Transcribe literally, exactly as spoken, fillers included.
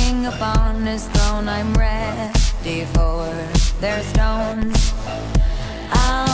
king upon his throne. I'm ready for their stones. I'll